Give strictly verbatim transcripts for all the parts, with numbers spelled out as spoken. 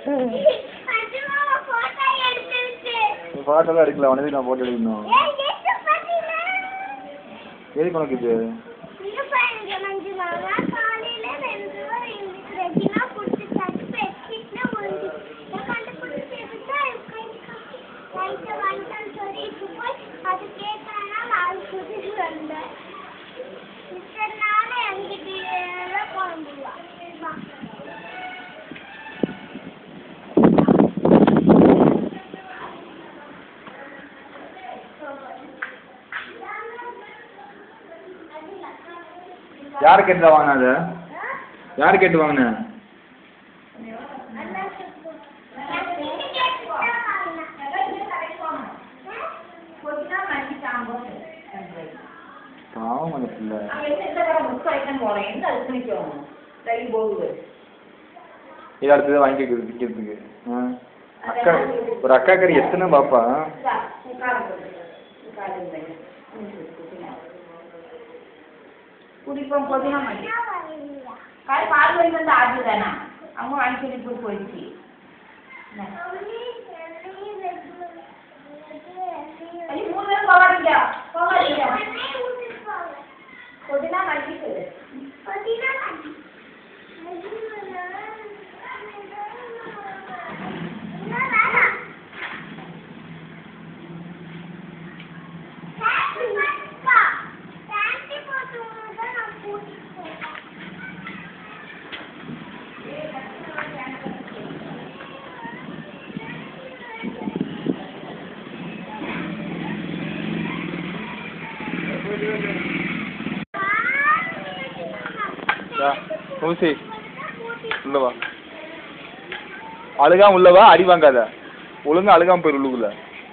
போட்டோலாம் எடுக்கல, உனக்கு நான் போட்டோ எடுக்கணும். எதுக்கு உனக்கு இது? யார் கேட்டு வாங்கினா அது? யார் கேட்டு வாங்கின? பாவம் அந்த பிள்ளை. இது அடுத்தது வாங்கி விற்கிறதுக்கு. அக்கா ஒரு அக்கா கறி எத்தனை பாப்பா? குடிப்போம் புதினா மல்லி காய் பால் வாங்கி வந்து ஆர்டர் தானா அவங்க வாங்கி சொல்லி போய் போயிடுச்சு. மூணு பேரும் போகாதீங்க போகாதீங்க புதினா மல்லி சொல்லு. ஊசி உள்ளவா அழுகாம உள்ளவா, அடி வாங்காத, ஒழுங்கா அழுகாம போயிரு உள்ளுக்குள்ள.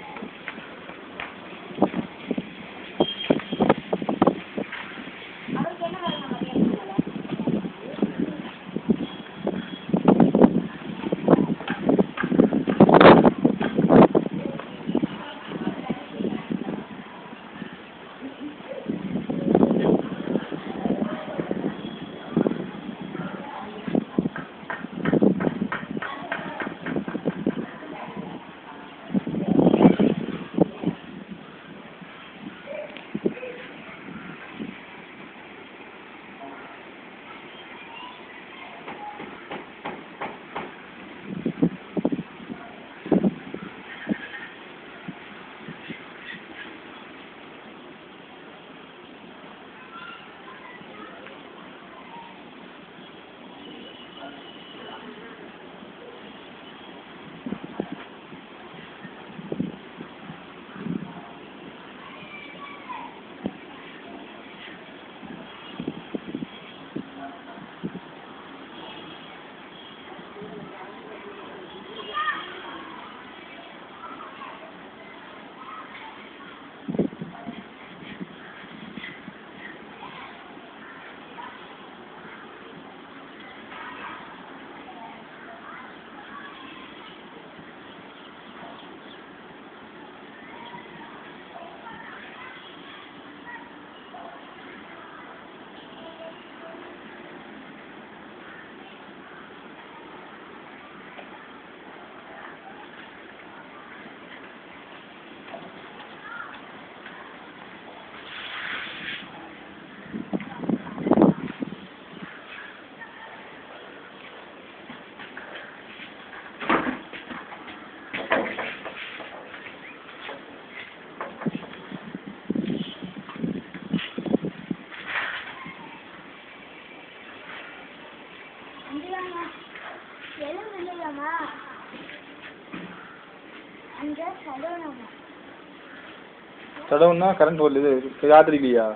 தடவுன்னா கரண்ட் போடல, இது ராத்திரி இல்லையா,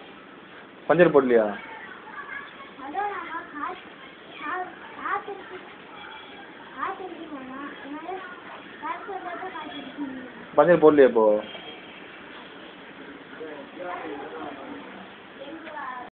பஞ்சர் போடலையா? பஞ்சர் போடலையா இப்போ?